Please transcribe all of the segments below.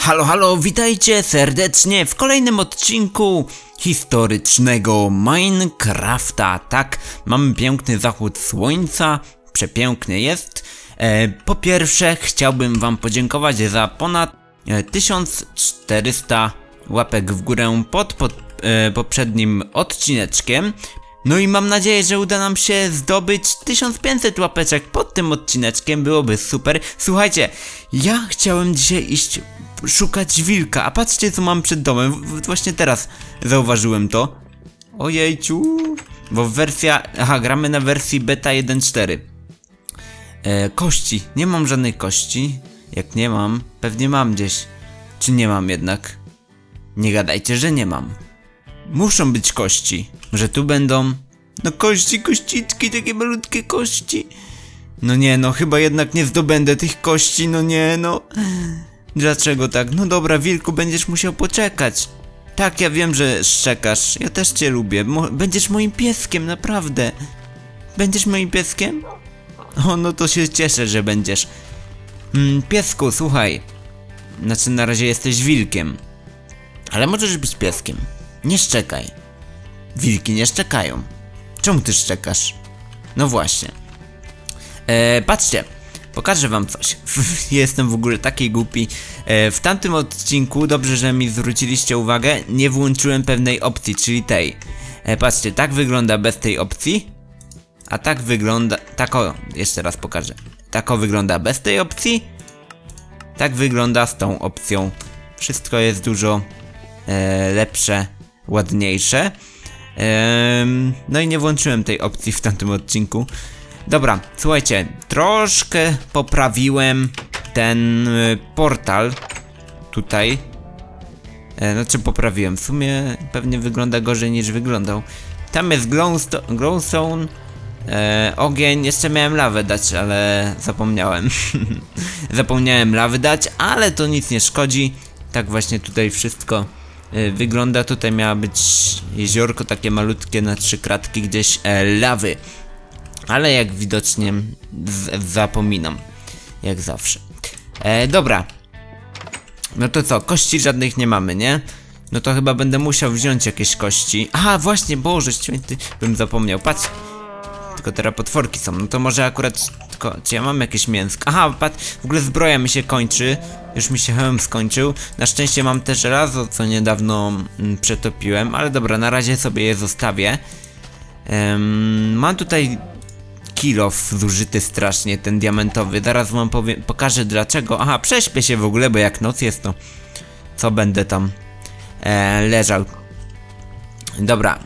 Halo, halo, witajcie serdecznie w kolejnym odcinku historycznego Minecrafta. Tak, mamy piękny zachód słońca, przepiękny jest. Po pierwsze chciałbym wam podziękować za ponad 1400 łapek w górę pod poprzednim odcineczkiem. No i mam nadzieję, że uda nam się zdobyć 1500 łapeczek pod tym odcineczkiem, byłoby super. Słuchajcie, ja chciałem dzisiaj iść szukać wilka, a patrzcie co mam przed domem, właśnie teraz zauważyłem to. Ojejciu, bo gramy na wersji beta 1.4. Kości, nie mam żadnej kości. Jak nie mam, pewnie mam gdzieś. Czy nie mam jednak? Nie gadajcie, że nie mam. Muszą być kości. Może tu będą? No kościczki, takie malutkie kości. No nie, no chyba jednak nie zdobędę tych kości, no nie, no. Dlaczego tak? No dobra, wilku, będziesz musiał poczekać. Tak, ja wiem, że szczekasz. Ja też cię lubię. Będziesz moim pieskiem, naprawdę. Będziesz moim pieskiem? O, no to się cieszę, że będziesz. Piesku, słuchaj. Znaczy, na razie jesteś wilkiem. Ale możesz być pieskiem. Nie szczekaj. Wilki nie szczekają. Czemu ty szczekasz? No właśnie. Patrzcie. Pokażę wam coś. Jestem w ogóle taki głupi. W tamtym odcinku, dobrze, że mi zwróciliście uwagę, nie włączyłem pewnej opcji, czyli tej. Patrzcie, tak wygląda bez tej opcji. A tak wygląda... jeszcze raz pokażę. Tak wygląda bez tej opcji. Tak wygląda z tą opcją. Wszystko jest dużo lepsze, ładniejsze. No i nie włączyłem tej opcji w tamtym odcinku. Dobra, słuchajcie, troszkę poprawiłem ten portal tutaj. Znaczy poprawiłem, w sumie pewnie wygląda gorzej niż wyglądał. Tam jest glowstone, ogień, jeszcze miałem lawę dać, ale zapomniałem. Zapomniałem lawy dać, ale to nic nie szkodzi. Tak właśnie tutaj wszystko wygląda. Tutaj miało być jeziorko takie malutkie na 3 kratki gdzieś lawy. Ale jak widocznie zapominam. Jak zawsze. Dobra. No to co? Kości żadnych nie mamy, nie? No to chyba będę musiał wziąć jakieś kości. Aha, właśnie, Boże święty, bym zapomniał. Patrz. Tylko teraz potworki są. No to może akurat... Czy ja mam jakieś mięsko? Aha, patrz. W ogóle zbroja mi się kończy. Już mi się hełm skończył. Na szczęście mam też żelazo, co niedawno przetopiłem. Ale dobra, na razie sobie je zostawię. Mam tutaj kilof zużyty strasznie, ten diamentowy. Zaraz wam pokażę dlaczego. Aha, prześpię się w ogóle, bo jak noc jest, to co będę tam leżał. Dobra.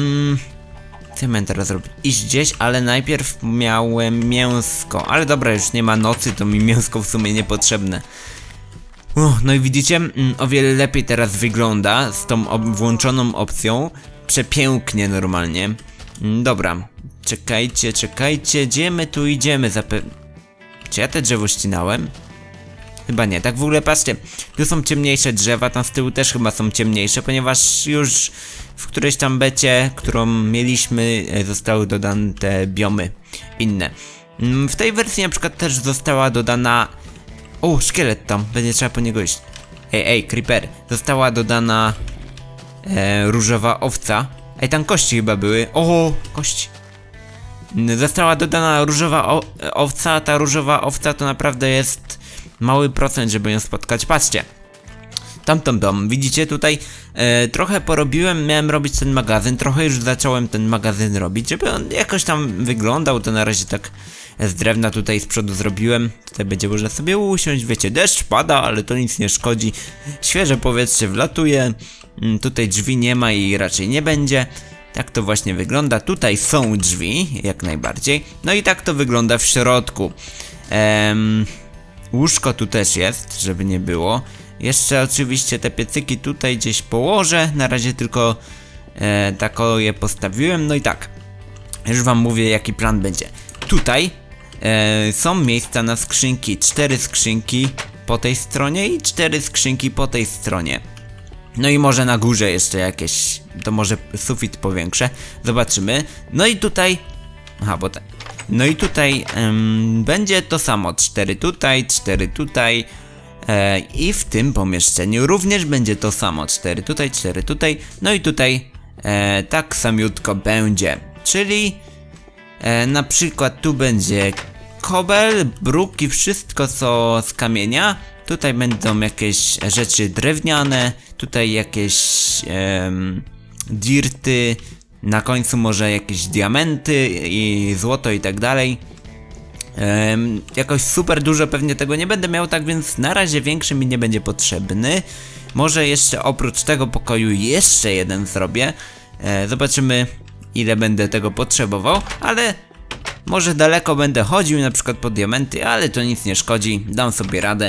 Co miałem teraz robić? Iść gdzieś, ale najpierw miałem mięsko. Ale dobra, już nie ma nocy, to mi mięsko w sumie niepotrzebne. No i widzicie, o wiele lepiej teraz wygląda z tą włączoną opcją. Przepięknie normalnie. Dobra. Czekajcie, gdzie my tu idziemy? Czy ja te drzewo ścinałem? Chyba nie, tak w ogóle patrzcie. Tu są ciemniejsze drzewa, tam z tyłu też chyba są ciemniejsze, ponieważ już w którejś tam becie, którą mieliśmy, zostały dodane te biomy inne. W tej wersji na przykład też została dodana... O, szkielet tam, będzie trzeba po niego iść. Ej, creeper. Została dodana różowa owca. Ej, tam kości chyba były. O, kości. Została dodana różowa owca, a ta różowa owca to naprawdę jest mały procent, żeby ją spotkać. Patrzcie. Tam, widzicie tutaj trochę porobiłem, miałem robić ten magazyn, trochę już zacząłem ten magazyn robić, żeby on jakoś tam wyglądał, to na razie tak z drewna tutaj z przodu zrobiłem. Tutaj będzie można sobie usiąść, wiecie, deszcz pada, ale to nic nie szkodzi. Świeże powietrze wlatuje, tutaj drzwi nie ma i raczej nie będzie. Tak to właśnie wygląda. Tutaj są drzwi, jak najbardziej. No i tak to wygląda w środku. Łóżko tu też jest, żeby nie było. Jeszcze oczywiście te piecyki tutaj gdzieś położę. Na razie tylko tak je postawiłem. No i tak, już wam mówię jaki plan będzie. Tutaj są miejsca na skrzynki. 4 skrzynki po tej stronie i 4 skrzynki po tej stronie. No i może na górze jeszcze jakieś, to może sufit powiększę, zobaczymy. No i tutaj, no i tutaj będzie to samo, 4 tutaj, 4 tutaj, I w tym pomieszczeniu również będzie to samo. 4 tutaj, 4 tutaj, no i tutaj tak samiutko będzie. Czyli na przykład tu będzie kobel, bruk i wszystko co z kamienia. Tutaj będą jakieś rzeczy drewniane, tutaj jakieś dirty, na końcu może jakieś diamenty i złoto i tak dalej. Jakoś super dużo pewnie tego nie będę miał, tak więc na razie większy mi nie będzie potrzebny. Może jeszcze oprócz tego pokoju jeszcze jeden zrobię. Zobaczymy ile będę tego potrzebował, ale może daleko będę chodził na przykład po diamenty, ale to nic nie szkodzi, dam sobie radę.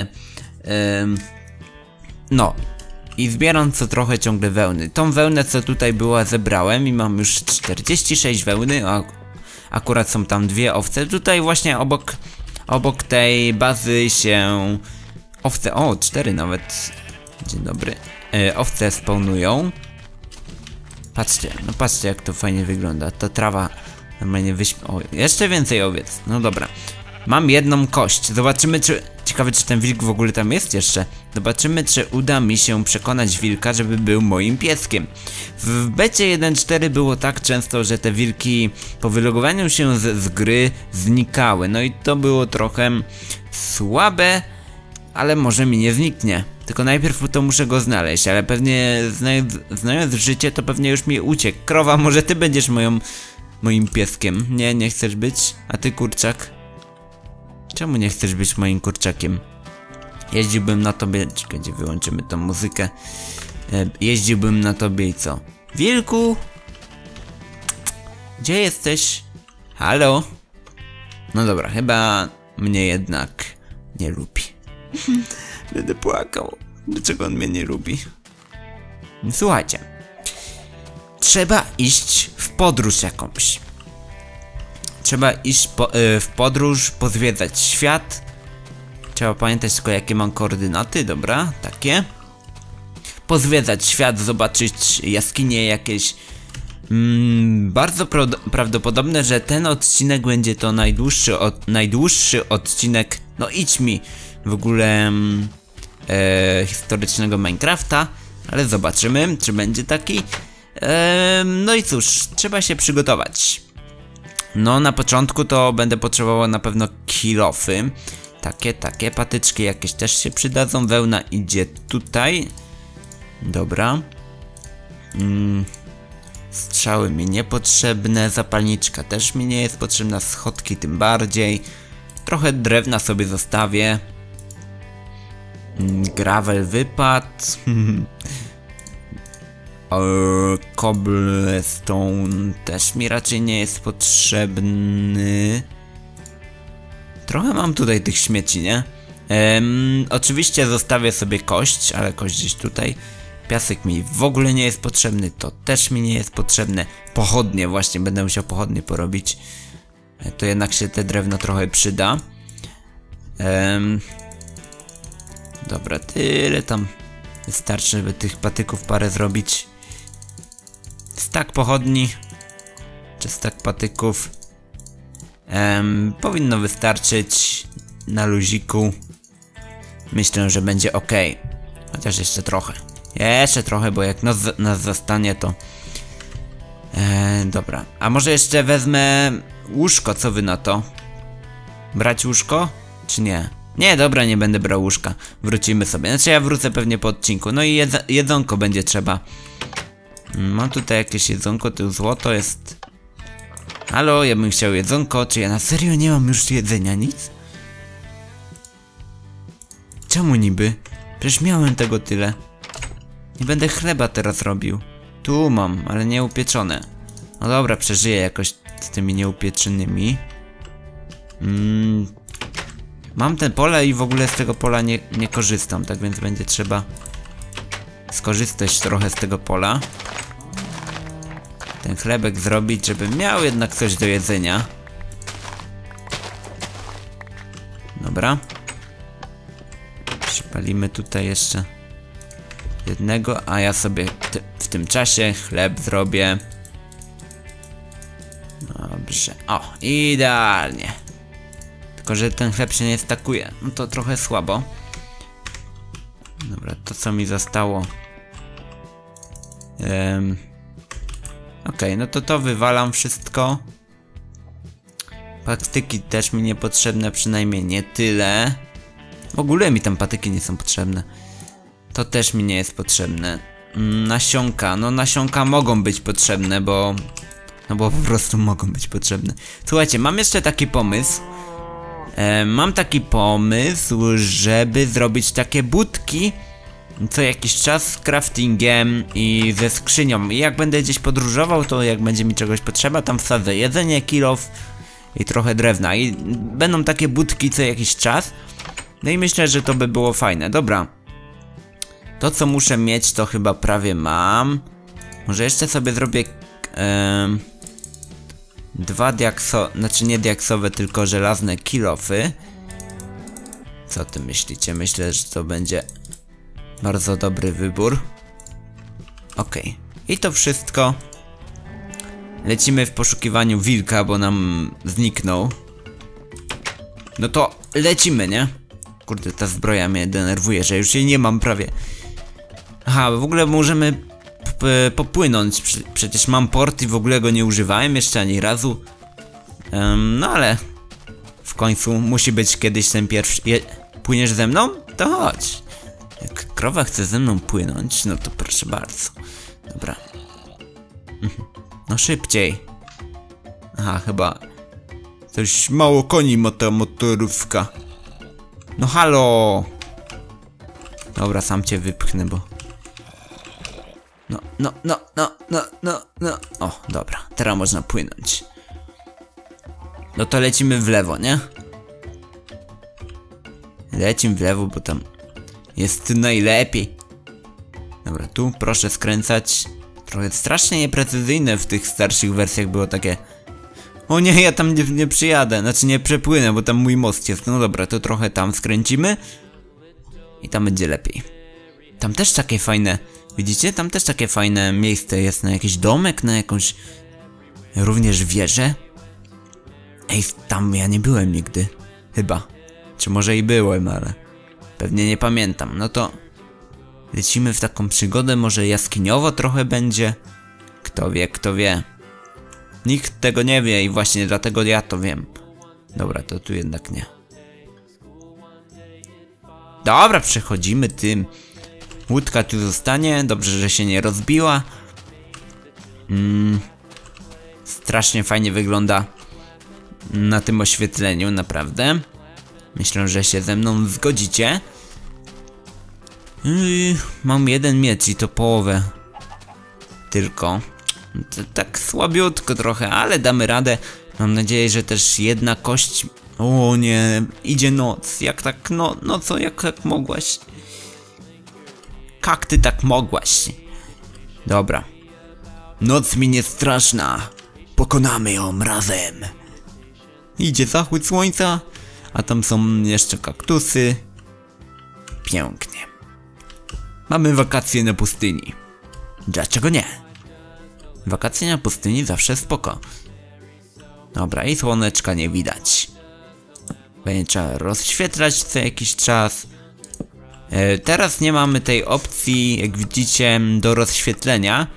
No i zbieram co trochę ciągle wełny. Tą wełnę co tutaj była zebrałem i mam już 46 wełny, a akurat są tam 2 owce. Tutaj właśnie obok tej bazy się owce, 4 nawet, dzień dobry, owce spawnują. Patrzcie, no patrzcie jak to fajnie wygląda, ta trawa normalnie o, jeszcze więcej owiec, no dobra. Mam jedną kość, zobaczymy czy, ciekawe czy ten wilk w ogóle tam jest jeszcze. Zobaczymy czy uda mi się przekonać wilka, żeby był moim pieskiem. W becie 1.4 było tak często, że te wilki po wylogowaniu się z gry znikały. No i to było trochę słabe, ale może mi nie zniknie. Tylko najpierw to muszę go znaleźć, ale pewnie znając życie to pewnie już mi uciekł. Krowa, może ty będziesz moim pieskiem. Nie, nie chcesz być? A ty kurczak? Czemu nie chcesz być moim kurczakiem? Jeździłbym na tobie... Czekajcie, wyłączymy tą muzykę. Jeździłbym na tobie i co? Wilku? Gdzie jesteś? Halo? No dobra, chyba mnie jednak nie lubi. Będę płakał. Dlaczego on mnie nie lubi? Słuchajcie. Trzeba iść w podróż jakąś. Trzeba iść w podróż, pozwiedzać świat. Trzeba pamiętać tylko jakie mam koordynaty, dobra, takie. Pozwiedzać świat, zobaczyć jaskinie jakieś. Bardzo prawdopodobne, że ten odcinek będzie to najdłuższy odcinek, no idź mi, w ogóle historycznego Minecrafta. Ale zobaczymy, czy będzie taki. No i cóż, trzeba się przygotować. No na początku to będę potrzebował na pewno kilofy. Takie patyczki jakieś też się przydadzą. Wełna idzie tutaj. Dobra. Strzały mi niepotrzebne. Zapalniczka też mi nie jest potrzebna. Schodki tym bardziej. Trochę drewna sobie zostawię. Gravel wypadł. Cobblestone też mi raczej nie jest potrzebny. Trochę mam tutaj tych śmieci, nie? Oczywiście zostawię sobie kość, ale kość gdzieś tutaj. Piasek mi w ogóle nie jest potrzebny, to też mi nie jest potrzebne. Pochodnie, właśnie będę musiał pochodnie porobić. To jednak się te drewno trochę przyda. Dobra, tyle tam wystarczy, żeby tych patyków parę zrobić. Stak pochodni czy stak patyków powinno wystarczyć na luziku. Myślę, że będzie ok. Chociaż jeszcze trochę. Jeszcze trochę, bo jak nas zastanie to... dobra. A może jeszcze wezmę łóżko, co wy na to? Brać łóżko? Czy nie? Nie, dobra, nie będę brał łóżka. Wrócimy sobie. Znaczy ja wrócę pewnie po odcinku. No i jedzonko będzie trzeba. Mam tutaj jakieś jedzonko, tu złoto jest. Halo, ja bym chciał jedzonko. Czy ja na serio nie mam już jedzenia, nic? Czemu niby? Przecież miałem tego tyle. Nie będę chleba teraz robił. Tu mam, ale nie upieczone. No dobra, przeżyję jakoś z tymi nieupieczonymi. Mam te pole i w ogóle z tego pola nie korzystam, tak więc będzie trzeba skorzystać trochę z tego pola. Ten chlebek zrobić, żeby miał jednak coś do jedzenia. Dobra. Przypalimy tutaj jeszcze jednego, a ja sobie w tym czasie chleb zrobię. Dobrze. O, idealnie. Tylko że ten chleb się nie stakuje. No to trochę słabo. Dobra, to co mi zostało. Okej, no to wywalam wszystko. Patyki też mi niepotrzebne, przynajmniej nie tyle. W ogóle mi tam patyki nie są potrzebne. To też mi nie jest potrzebne. Nasionka, no nasionka mogą być potrzebne, bo... No bo po prostu mogą być potrzebne. Słuchajcie, mam jeszcze taki pomysł. Mam taki pomysł, żeby zrobić takie budki co jakiś czas z craftingiem i ze skrzynią. I jak będę gdzieś podróżował, to jak będzie mi czegoś potrzeba, tam wsadzę jedzenie, kilof i trochę drewna. I będą takie budki co jakiś czas. No i myślę, że to by było fajne. Dobra. To co muszę mieć, to chyba prawie mam. Może jeszcze sobie zrobię dwa znaczy nie diaksowe, tylko żelazne kilofy. Co ty myślicie? Myślę, że to będzie bardzo dobry wybór. Okej. I to wszystko. Lecimy w poszukiwaniu wilka, bo nam zniknął. No to lecimy, nie? Kurde, ta zbroja mnie denerwuje, że już jej nie mam prawie. Aha, w ogóle możemy popłynąć. Przecież mam port i w ogóle go nie używałem jeszcze ani razu. No ale w końcu musi być kiedyś ten pierwszy. Płyniesz ze mną? To chodź. Jak krowa chce ze mną płynąć, no to proszę bardzo. Dobra. No szybciej. Aha, chyba coś mało koni ma ta motorówka. No halo. Dobra, sam cię wypchnę, bo... No. O, dobra, teraz można płynąć. No to lecimy w lewo, nie? Lecimy w lewo, bo tam jest najlepiej. Dobra, tu proszę skręcać. Trochę strasznie nieprecyzyjne w tych starszych wersjach było takie... O nie, ja tam nie przyjadę, znaczy nie przepłynę, bo tam mój most jest. No dobra, to trochę tam skręcimy. I tam będzie lepiej. Tam też takie fajne... Widzicie? Tam też takie fajne miejsce jest na jakiś domek, na jakąś... Również wieżę. Ej, tam ja nie byłem nigdy. Chyba. Czy może i byłem, ale... Pewnie nie pamiętam. No to... Lecimy w taką przygodę, może jaskiniowo trochę będzie. Kto wie, kto wie. Nikt tego nie wie i właśnie dlatego ja to wiem. Dobra, to tu jednak nie. Dobra, przechodzimy tym. Łódka tu zostanie. Dobrze, że się nie rozbiła. Strasznie fajnie wygląda na tym oświetleniu, naprawdę. Myślę, że się ze mną zgodzicie. Mam jeden miecz i to połowę. Tylko. To tak słabiutko trochę, ale damy radę. Mam nadzieję, że też jedna kość... O nie, idzie noc. Jak tak, no co, jak tak mogłaś? Jak ty tak mogłaś? Dobra. Noc mi nie straszna. Pokonamy ją razem. Idzie zachód słońca, a tam są jeszcze kaktusy. Pięknie. Mamy wakacje na pustyni. Dlaczego nie? Wakacje na pustyni zawsze spoko. Dobra, i słoneczka nie widać. Będzie trzeba rozświetlać co jakiś czas. Teraz nie mamy tej opcji, jak widzicie, do rozświetlenia.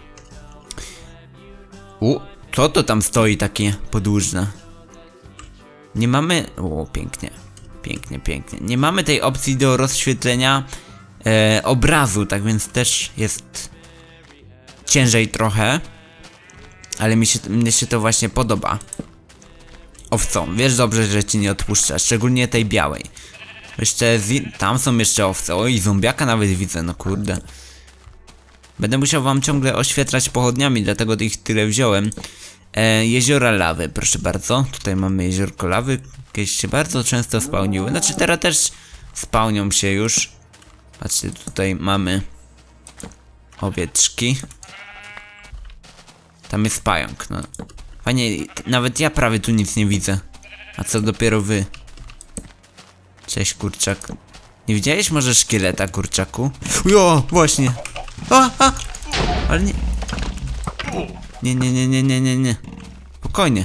Co to tam stoi takie podłużne? Nie mamy... O, pięknie. Pięknie. Nie mamy tej opcji do rozświetlenia obrazu, tak więc też jest ciężej trochę. Ale mnie się to właśnie podoba. Owco, wiesz dobrze, że ci nie odpuszczę, szczególnie tej białej. Jeszcze tam są jeszcze owce. Oj, zombiaka nawet widzę, no kurde. Będę musiał wam ciągle oświetlać pochodniami, dlatego ich tyle wziąłem. Jeziora lawy, proszę bardzo. Tutaj mamy jeziorko lawy. Kiedyś się bardzo często spełniły. Znaczy teraz też spełnią się już. Patrzcie, tutaj mamy owieczki. Tam jest pająk, no. Fajnie, nawet ja prawie tu nic nie widzę. A co dopiero wy? Cześć, kurczak. Nie widziałeś może szkieleta, kurczaku? Jo, właśnie. Ale nie. Nie. Spokojnie.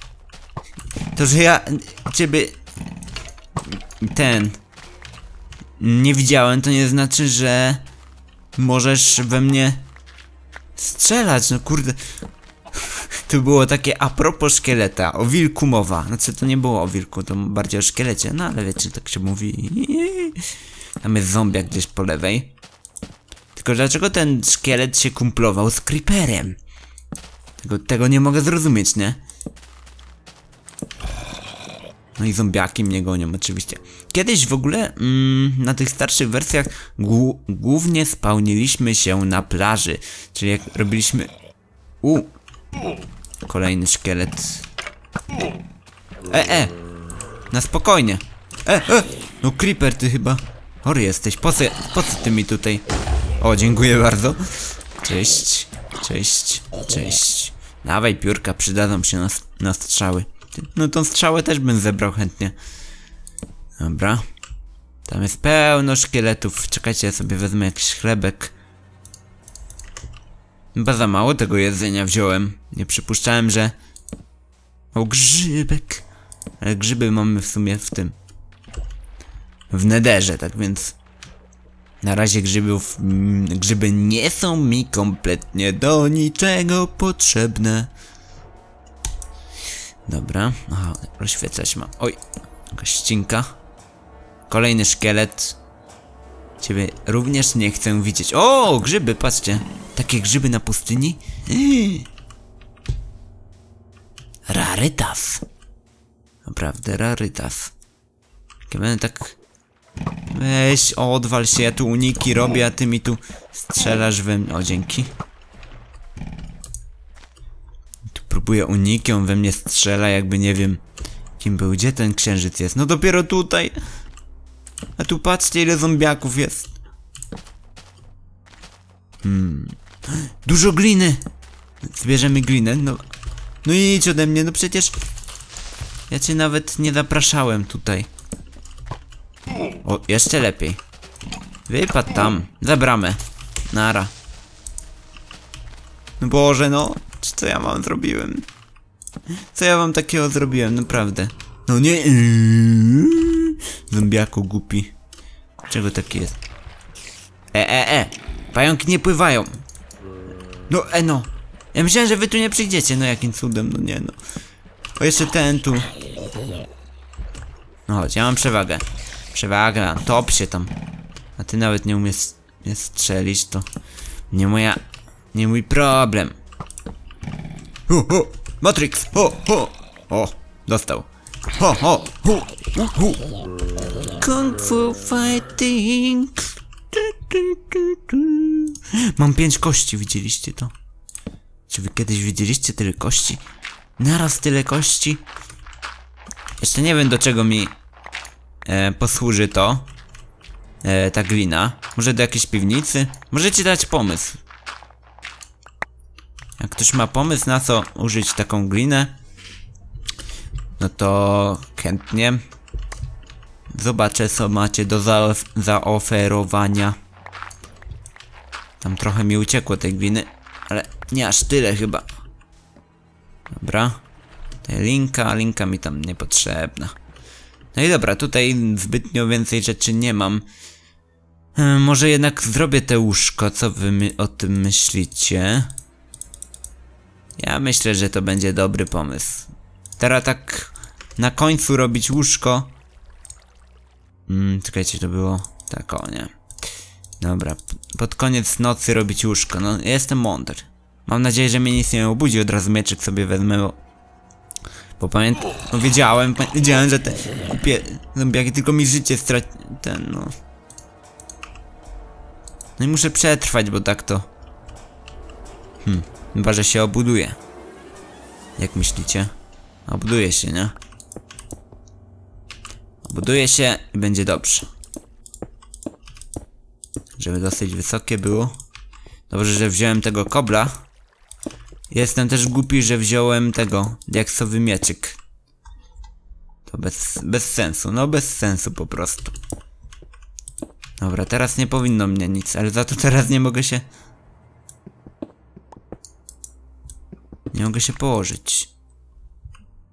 To, że ja ciebie... nie widziałem, to nie znaczy, że możesz we mnie strzelać, no kurde. Tu było takie a propos szkieleta, o wilku mowa. Znaczy to nie było o wilku, to bardziej o szkielecie, no ale wiecie, tak się mówi. Tam jest zombiak gdzieś po lewej. Tylko dlaczego ten szkielet się kumplował z creeperem? Tego nie mogę zrozumieć, nie? No i zombiaki mnie gonią oczywiście. Kiedyś w ogóle na tych starszych wersjach głównie spełniliśmy się na plaży. Czyli jak robiliśmy... Kolejny szkielet. Na spokojnie. No creeper, ty chyba chory jesteś. Po co ty mi tutaj? O, dziękuję bardzo. Cześć. Dawaj piórka, przydadzą się na strzały. No tą strzałę też bym zebrał chętnie. Dobra. Tam jest pełno szkieletów. Czekajcie, ja sobie wezmę jakiś chlebek. Chyba za mało tego jedzenia wziąłem. Nie przypuszczałem, że... O, grzybek. Ale grzyby mamy w sumie w tym... w nederze, tak więc... Na razie grzyby nie są mi kompletnie do niczego potrzebne. Dobra. Aha, rozświecać mam. Oj, jakaś ścinka. Kolejny szkielet. Ciebie również nie chcę widzieć. O, grzyby, patrzcie. Takie grzyby na pustyni. Rarytas. Naprawdę, rarytas. Ja będę tak... Weź, odwal się, ja tu uniki robię, a ty mi tu strzelasz we mnie. O, dzięki. Tu próbuję uniki, on we mnie strzela, jakby nie wiem kim był. Gdzie ten księżyc jest? No dopiero tutaj. A tu patrzcie, ile zombiaków jest. Dużo gliny. Zbierzemy glinę, no. No i idź ode mnie, no przecież ja cię nawet nie zapraszałem tutaj. O, jeszcze lepiej. Wypadł tam, za bramę. Nara. No Boże, no. Co ja wam zrobiłem? Co ja wam takiego zrobiłem, naprawdę? No nie. Zombiaku głupi. Czego taki jest? Pająki nie pływają. No, no. Ja myślałem, że wy tu nie przyjdziecie, no jakim cudem, no nie no. O, jeszcze ten tu. No chodź, ja mam przewagę. Przewaga, top się tam. A ty nawet nie umiesz strzelić, to nie mój problem. Matrix, o, dostał. Kung Fu Fighting. Mam 5 kości, widzieliście to? Czy wy kiedyś widzieliście tyle kości? Naraz tyle kości? Jeszcze nie wiem, do czego mi posłuży to. Ta glina. Może do jakiejś piwnicy? Możecie dać pomysł. Jak ktoś ma pomysł, na co użyć taką glinę, no to chętnie zobaczę, co macie do zaoferowania. Tam trochę mi uciekło tej gliny, ale nie aż tyle chyba. Dobra. Tutaj linka mi tam niepotrzebna. No i dobra, tutaj zbytnio więcej rzeczy nie mam. Może jednak zrobię te łóżko, co wy o tym myślicie? Ja myślę, że to będzie dobry pomysł. Teraz tak na końcu robić łóżko. Czekajcie, to było... Tak, o nie. Dobra, pod koniec nocy robić łóżko. No, jestem mądry. Mam nadzieję, że mnie nic nie obudzi. Od razu mieczyk sobie wezmę, bo pamiętam... No wiedziałem, że te głupie zombiaki tylko mi życie no. No i muszę przetrwać, bo tak to... Chyba, że się obuduje. Jak myślicie? Obuduje się, nie? Obuduje się i będzie dobrze. Żeby dosyć wysokie było. Dobrze, że wziąłem tego kobla. Jestem też głupi, że wziąłem tego diaksowy mieczyk. To bez sensu, no bez sensu po prostu. Dobra, teraz nie powinno mnie nic, ale za to teraz nie mogę się... Nie mogę się położyć.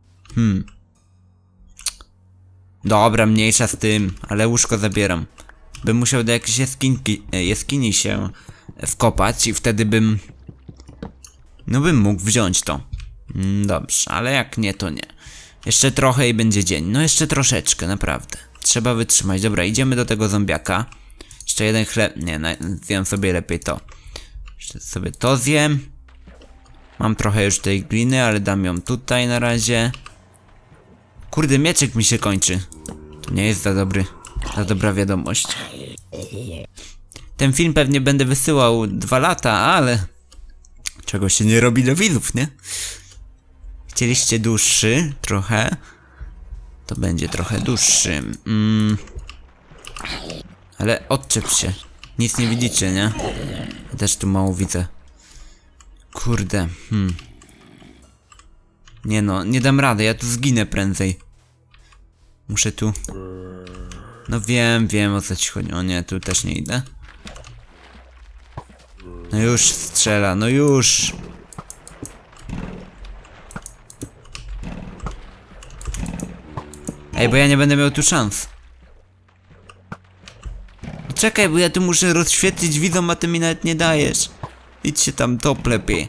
Dobra, mniejsza z tym, ale łóżko zabieram. bym musiał do jakiejś jaskini się wkopać i wtedy bym... No bym mógł wziąć to. Dobrze, ale jak nie, to nie. Jeszcze trochę i będzie dzień. No jeszcze troszeczkę, naprawdę. Trzeba wytrzymać. Dobra, idziemy do tego zombiaka. Jeszcze jeden chleb... Nie, zjem sobie lepiej to. Jeszcze sobie to zjem. Mam trochę już tej gliny, ale dam ją tutaj na razie. Kurde, mieczek mi się kończy. To nie jest za dobra wiadomość. Ten film pewnie będę wysyłał 2 lata, ale... Czego się nie robi dla widzów, nie? Chcieliście dłuższy trochę? To będzie trochę dłuższy. Ale odczep się. Nic nie widzicie, nie? Ja też tu mało widzę. Kurde. Nie no, nie dam rady, ja tu zginę prędzej. Muszę tu... No wiem o co ci chodzi. O nie, tu też nie idę. No już strzela, no już. Ej, bo ja nie będę miał tu szans. Czekaj, bo ja tu muszę rozświetlić widzom, a ty mi nawet nie dajesz. Idź się tam top lepiej.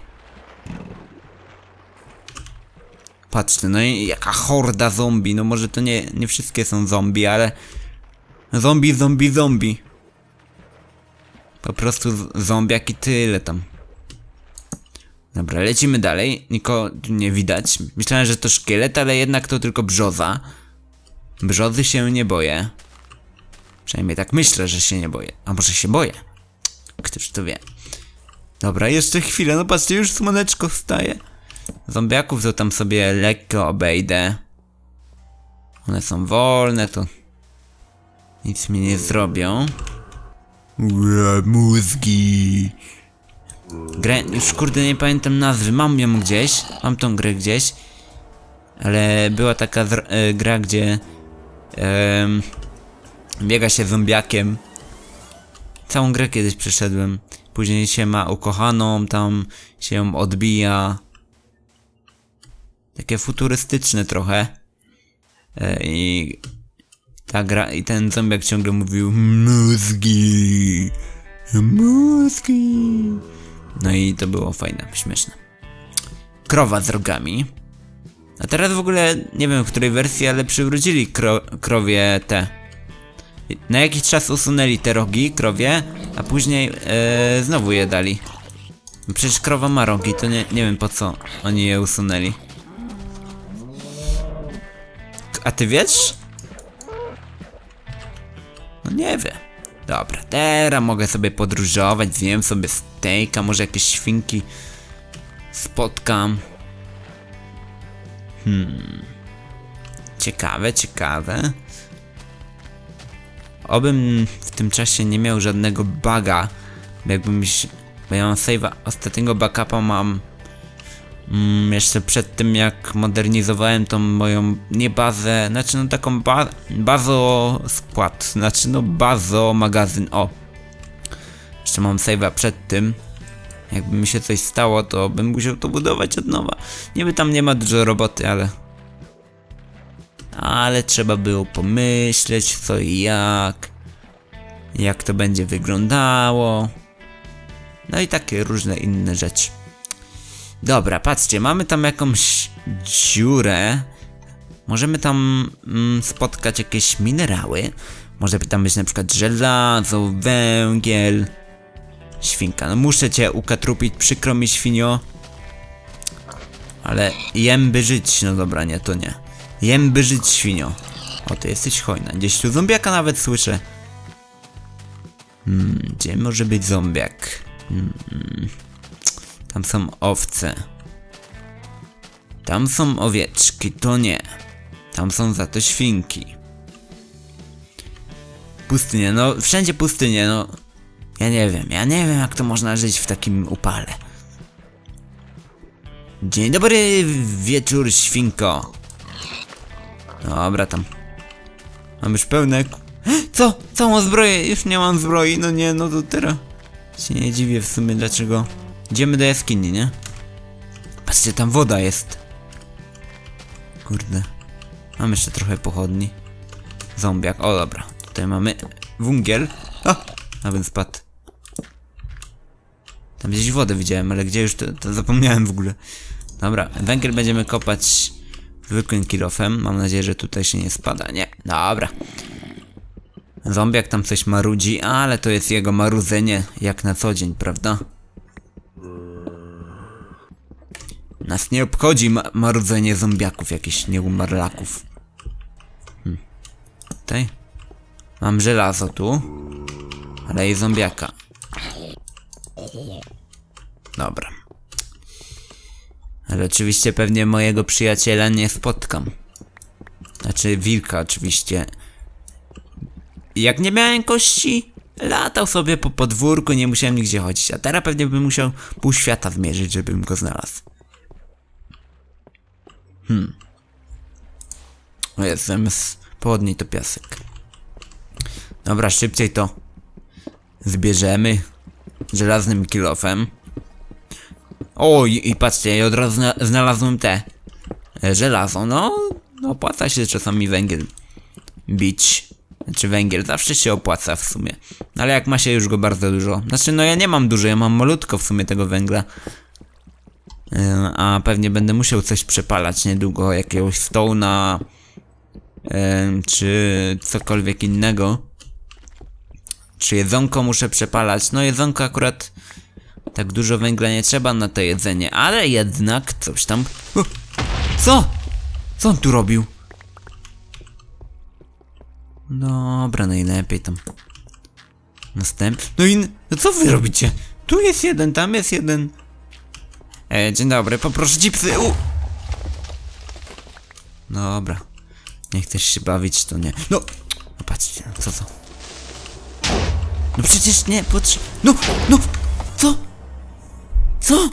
Patrzcie, no i jaka horda zombie. No może to nie wszystkie są zombie, ale... Zombie. Po prostu zombiak i tyle tam. Dobra, lecimy dalej. Nikogo tu nie widać. Myślałem, że to szkielet, ale jednak to tylko brzoza. Brzozy się nie boję. Przynajmniej tak myślę, że się nie boję. A może się boję? Ktoś to wie. Dobra, jeszcze chwilę. No patrzcie, już słoneczko wstaje. Zombiaków to tam sobie lekko obejdę. One są wolne, to nic mi nie zrobią. Mózgi. Grę, już kurde nie pamiętam nazwy. Mam ją gdzieś. Mam tą grę gdzieś. Ale była taka gra, gdzie biega się zombiakiem. Całą grę kiedyś przeszedłem. Później się ma ukochaną, tam się ją odbija. Takie futurystyczne trochę. I ta gra, i ten zombiak ciągle mówił mózgi. No i to było fajne, śmieszne. Krowa z rogami. A teraz w ogóle nie wiem w której wersji, ale przywrócili krowie te. Na jakiś czas usunęli te rogi krowie, a później znowu je dali. Przecież krowa ma rogi, to nie wiem po co oni je usunęli. A ty wiesz? No nie wiem. Dobra, teraz mogę sobie podróżować, zjem sobie stejka, może jakieś świnki spotkam. Ciekawe. Obym w tym czasie nie miał żadnego buga. Bo ja mam save'a, ostatniego backupa mam jeszcze przed tym jak modernizowałem tą moją bazę, znaczy no taką bazoskład, znaczy no bazomagazyn, o. Jeszcze mam save'a przed tym. Jakby mi się coś stało, to bym musiał to budować od nowa. Niby tam nie ma dużo roboty, ale trzeba było pomyśleć co i jak to będzie wyglądało. No i takie różne inne rzeczy. Dobra, patrzcie, mamy tam jakąś dziurę. Możemy tam spotkać jakieś minerały. Może tam być na przykład żelazo, węgiel. Świnka, no muszę cię ukatrupić, przykro mi świnio. Ale jem by żyć, no dobra, nie, to nie. Jem by żyć, świnio. O, ty jesteś hojna, gdzieś tu zombiaka nawet słyszę. Gdzie może być zombiak? Tam są owce. Tam są owieczki, to nie. Tam są za to świnki. Pustynie, no wszędzie pustynie, no. Ja nie wiem jak to można żyć w takim upale. Dzień dobry wieczór, świnko. Dobra, tam. Mam już pełne... Co? Całą zbroję? Już nie mam zbroi, no nie, no to teraz się nie dziwię w sumie dlaczego. Idziemy do jaskini, nie? Patrzcie, tam woda jest. Kurde. Mam jeszcze trochę pochodni. Zombiak, o dobra. Tutaj mamy węgiel. O! A więc spadł. Tam gdzieś wodę widziałem, ale gdzie już to zapomniałem w ogóle. Dobra, węgiel będziemy kopać zwykłym kilofem. Mam nadzieję, że tutaj się nie spada. Nie, dobra. Zombiak tam coś marudzi, ale to jest jego marudzenie jak na co dzień, prawda? Nas nie obchodzi marudzenie zombiaków, jakichś nieumarlaków. Tutaj? Mam żelazo tu. Ale i zombiaka. Dobra. Ale oczywiście pewnie mojego przyjaciela nie spotkam. Znaczy wilka oczywiście. Jak nie miałem kości, latał sobie po podwórku, nie musiałem nigdzie chodzić. A teraz pewnie bym musiał pół świata zmierzyć, żebym go znalazł. O jest, zamiast południej to piasek. Dobra, szybciej to zbierzemy żelaznym kilofem. O, i patrzcie, ja od razu znalazłem te żelazo. No, opłaca się czasami węgiel bić. Znaczy węgiel zawsze się opłaca w sumie. Ale jak ma się już go bardzo dużo. Znaczy no ja nie mam dużo, ja mam malutko w sumie tego węgla. A pewnie będę musiał coś przepalać niedługo, jakiegoś stone'a, czy cokolwiek innego. Czy jedzonko muszę przepalać? No jedzonko akurat tak dużo węgla nie trzeba na to jedzenie, ale jednak coś tam... Co? Co on tu robił? Dobra, najlepiej tam. No i... No co wy robicie? Tu jest jeden, tam jest jeden. Dzień dobry, poproszę chipsy. Dobra. Nie chcesz się bawić, to nie. No patrzcie, co to? No przecież nie no! Co? Co?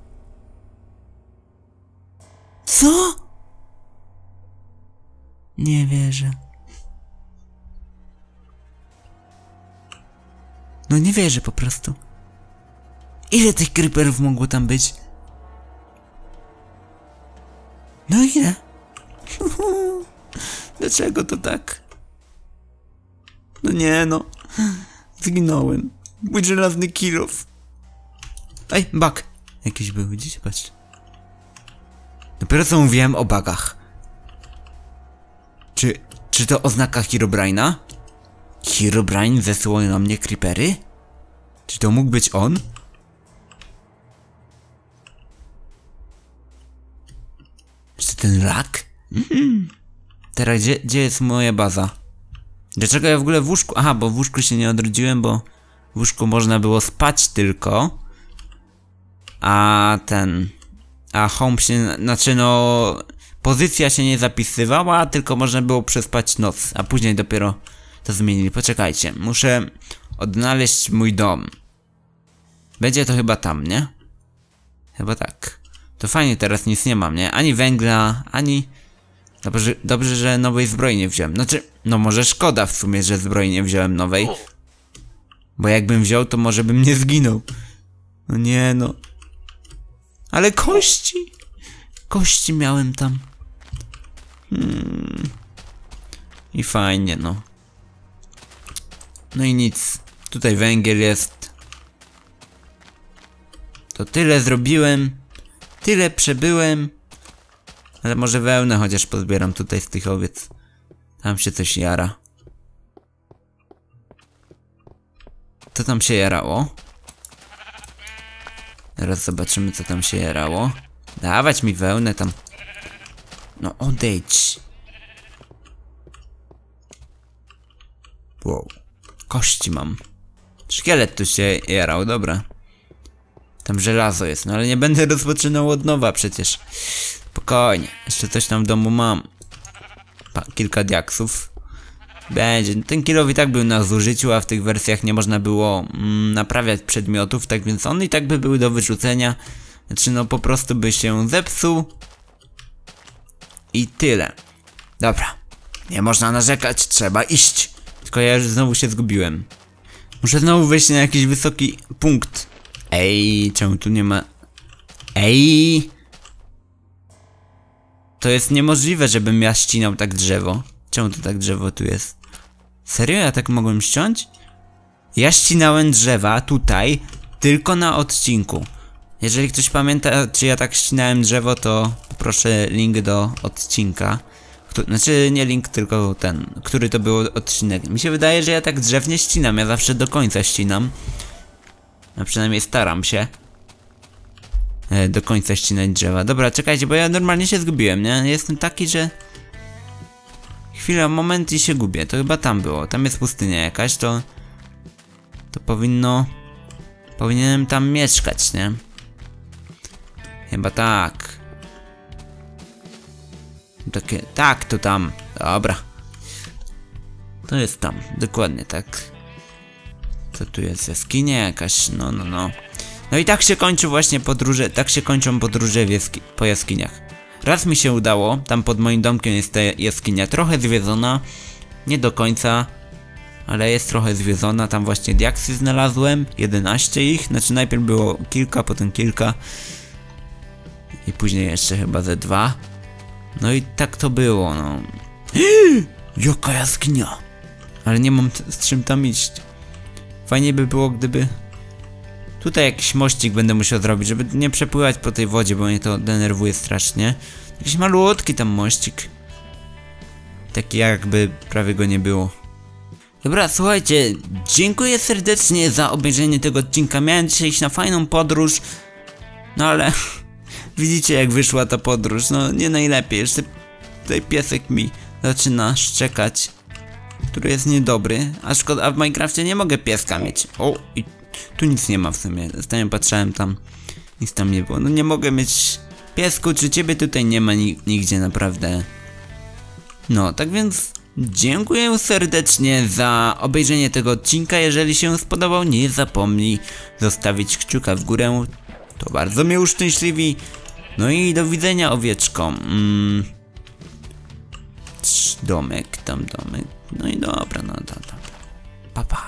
Co? Nie wierzę. No nie wierzę po prostu. Ile tych creeperów mogło tam być? No ile? Dlaczego to tak? No nie no. Zginąłem. Mój żelazny kilof. Ej, bug. Jakiś był, widzicie? Patrzcie. Dopiero co mówiłem o bugach. Czy to oznaka Herobrine'a? Herobrine zesłał na mnie creepery? Czy to mógł być on? Czy ten rak? Teraz gdzie jest moja baza? Dlaczego ja w ogóle w łóżku? Aha, bo w łóżku się nie odrodziłem, bo w łóżku można było spać tylko. A home się, znaczy no... Pozycja się nie zapisywała, tylko można było przespać noc. A później dopiero to zmienili. Poczekajcie, muszę odnaleźć mój dom. Będzie to chyba tam, nie? Chyba tak. To fajnie, teraz nic nie mam, nie? Ani węgla, ani... Dobrze, że nowej zbroi nie wziąłem. Znaczy, no może szkoda w sumie, że zbroi nie wziąłem nowej. Bo jakbym wziął, to może bym nie zginął. No nie, no. Ale kości! Kości miałem tam. I fajnie, no. No i nic. Tutaj węgiel jest. To tyle zrobiłem. Tyle przebyłem. Ale może wełnę chociaż pozbieram tutaj z tych owiec. Tam się coś jara. Co tam się jarało? Teraz zobaczymy, co tam się jarało. Dawać mi wełnę tam. No odejdź. Wow. Kości mam. Szkielet tu się jarał, dobra. Tam żelazo jest, no ale nie będę rozpoczynał od nowa przecież. Spokojnie, jeszcze coś tam w domu mam. Kilka diaksów. Będzie, ten kilow i tak był na zużyciu, a w tych wersjach nie można było naprawiać przedmiotów, tak więc on i tak by był do wyrzucenia. Znaczy no po prostu by się zepsuł. I tyle. Dobra, nie można narzekać, trzeba iść. Tylko ja już znowu się zgubiłem. Muszę znowu wejść na jakiś wysoki punkt. Ej, czemu tu nie ma... Ej! To jest niemożliwe, żebym ja ścinał tak drzewo. Czemu to tak drzewo tu jest? Serio? Ja tak mogłem ściąć? Ja ścinałem drzewa tutaj tylko na odcinku. Jeżeli ktoś pamięta, czy ja tak ścinałem drzewo, to poproszę link do odcinka. Znaczy nie link, tylko ten, który to był odcinek. Mi się wydaje, że ja tak drzew nie ścinam, ja zawsze do końca ścinam. A przynajmniej staram się do końca ścinać drzewa. Dobra, czekajcie, bo ja normalnie się zgubiłem, nie? Jestem taki, że... Chwila, moment i się gubię. To chyba tam było. Tam jest pustynia jakaś, to powinno... Powinienem tam mieszkać, nie? Chyba tak. Takie... Tak, to tam. Dobra. To jest tam. Dokładnie tak. Co tu jest? Jaskinia jakaś? No. No i tak się kończy właśnie podróże, tak się kończą podróże po jaskiniach. Raz mi się udało, tam pod moim domkiem jest ta jaskinia, trochę zwiedzona, nie do końca, ale jest trochę zwiedzona, tam właśnie diaksy znalazłem, 11 ich, znaczy najpierw było kilka, potem kilka i później jeszcze chyba ze 2. No i tak to było, no. Jaka jaskinia! Ale nie mam z czym tam iść. Fajnie by było, gdyby... Tutaj jakiś mościk będę musiał zrobić, żeby nie przepływać po tej wodzie, bo mnie to denerwuje strasznie. Jakiś malutki tam mościk. Taki jakby prawie go nie było. Dobra, słuchajcie, dziękuję serdecznie za obejrzenie tego odcinka. Miałem dzisiaj iść na fajną podróż, no ale widzicie jak wyszła ta podróż, no nie najlepiej. Jeszcze tutaj piesek mi zaczyna szczekać, który jest niedobry, a szkoda, a w Minecrafcie nie mogę pieska mieć. O, i tu nic nie ma w sumie, ostatnio patrzałem tam, nic tam nie było. No nie mogę mieć piesku, czy ciebie tutaj nie ma nigdzie naprawdę. No, tak więc dziękuję serdecznie za obejrzenie tego odcinka. Jeżeli się spodobał, nie zapomnij zostawić kciuka w górę, to bardzo mnie uszczęśliwi. No i do widzenia, owieczko. Domek, tam domek. No i dobra, no dobra. Pa, pa.